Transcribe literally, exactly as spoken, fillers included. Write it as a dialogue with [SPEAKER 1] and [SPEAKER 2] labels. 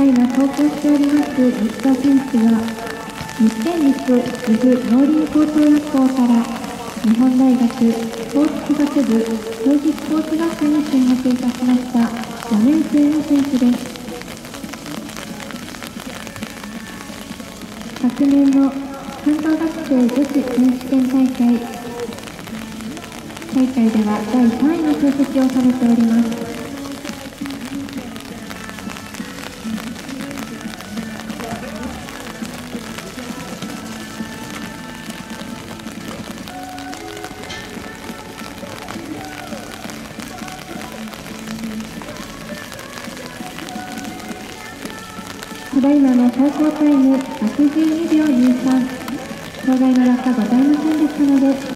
[SPEAKER 1] いま走行しております実装選手は、日天立岐阜農林高等学校から日本大学スポーツ科学部競技スポーツ学科に進学いたしましたよねん生の選手です。昨年の関東学生女子選手権大会大会ではだいさんいの成績を収めております。ただいまの走行タイムひゃくじゅうにびょうにじゅうさん、障害の落下ございませんでしたので